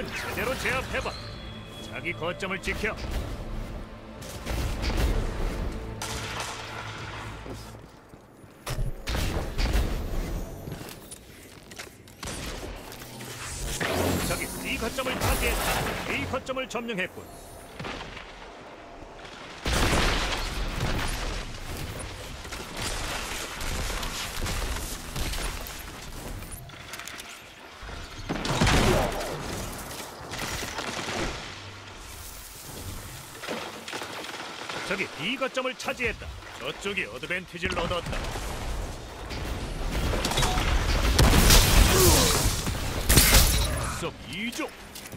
적은 제대로 제압해봐. 자기 거점을 지켜. 적이 B 거점을 차지했다. A 거점을 점령했군. 적이 B 거점을 차지했다. 저쪽이 어드밴티지를 얻었다. 속 2조.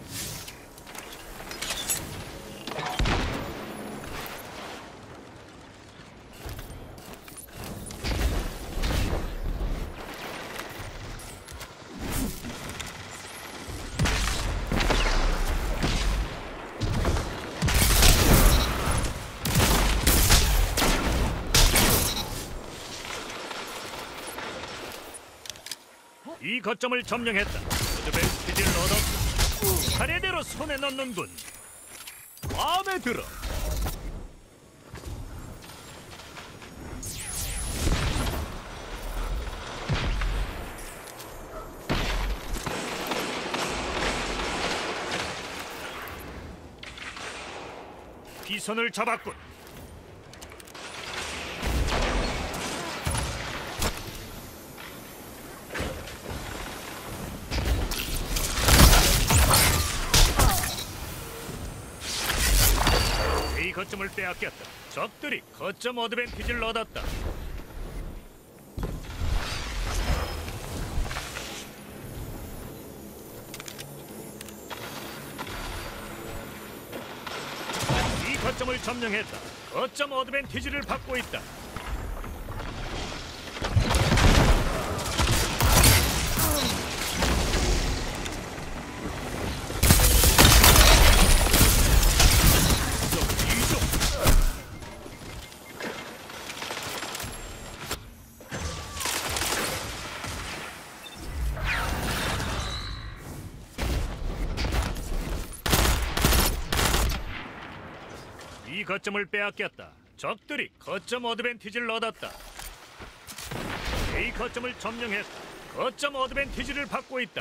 이 거점을 점령했다. 어드밴티지를 얻었다. 차례대로 손에 넣는군. 마음에 들어. 비선을 잡았군. A 거점을 빼앗겼다. 적들이 거점 어드밴티지를 얻었다. 이 거점을 점령했다. 거점 어드밴티지를 받고 있다. 이 거점을 빼앗겼다. 적들이 거점 어드밴티지를 얻었다. A 거점을 점령했다. 거점 어드밴티지를 받고 있다.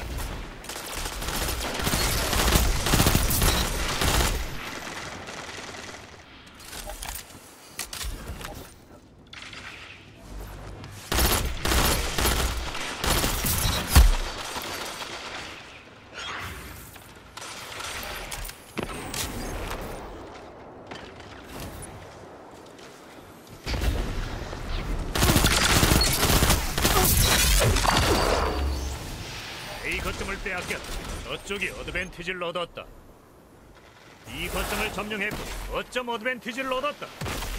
A 거점을 빼앗겼다. 저쪽이 어드밴티지를 얻었다. 이 거점을 점령했고 거점 어드밴티지를 얻었다.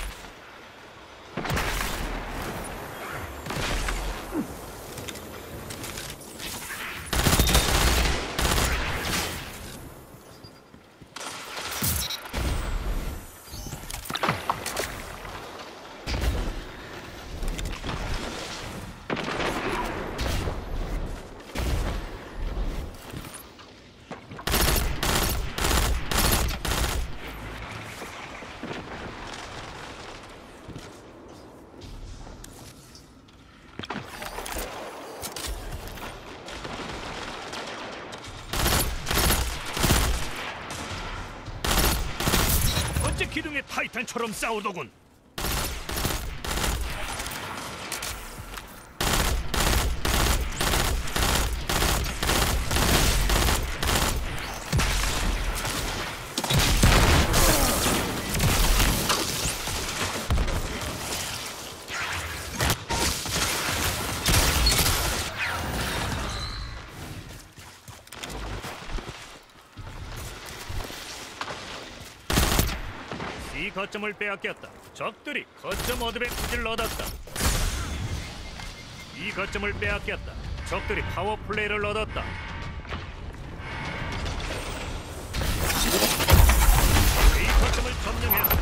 기둥의 타이탄처럼 싸우더군. 이 거점을 빼앗겼다. 적들이 거점 어드밴티지를 얻었다. 이 거점을 빼앗겼다. 적들이 파워 플레이를 얻었다. 이 거점을 점령했다.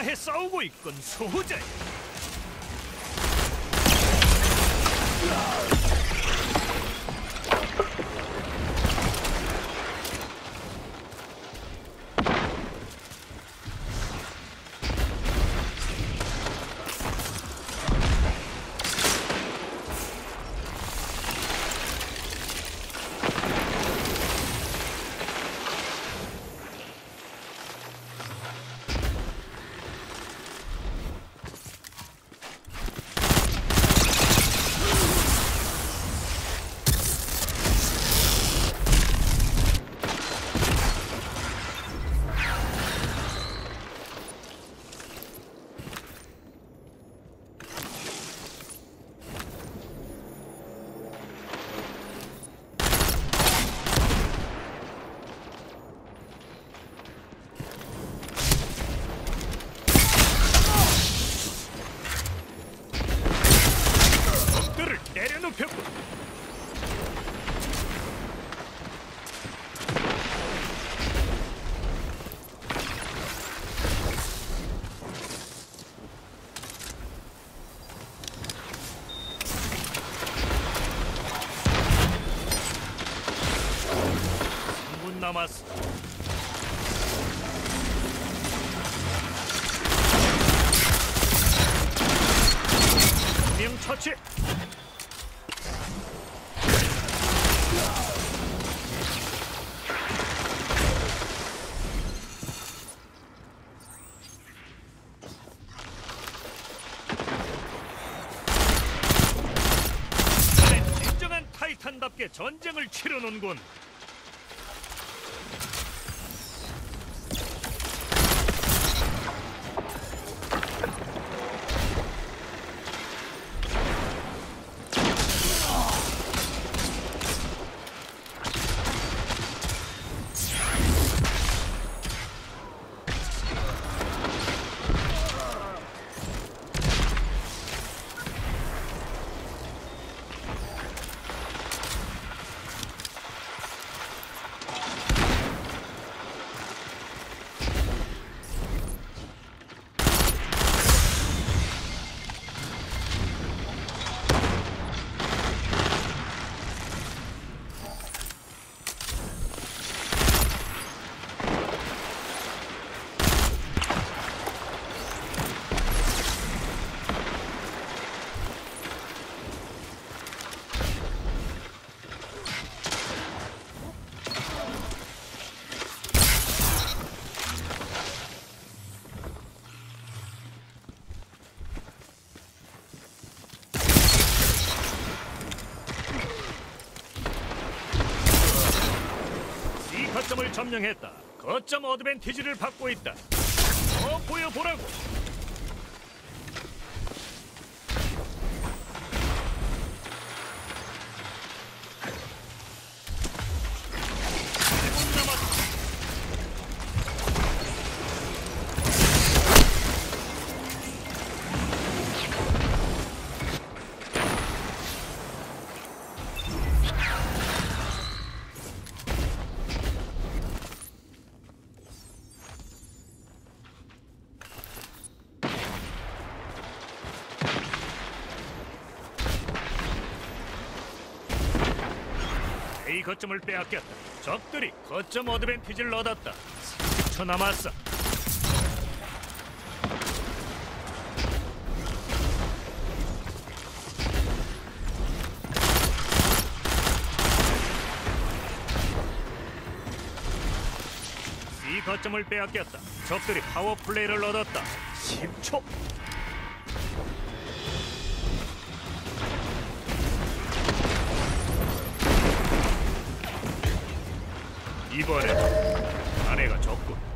다해 싸우고 있군, 수호자야. 내려눕혔군. 분 남았어. 명 처치. 진정한 타이탄답게 전쟁을 치르는군. 거점을 점령했다. 거점 어드밴티지를 받고 있다. 더 보여보라고. A 거점을 빼앗겼다. 적들이 거점 어드밴티지를 얻었다. 30초 남았어. C 거점을 빼앗겼다. 적들이 파워 플레이를 얻었다. 10초. 이번엔 아내가 적군.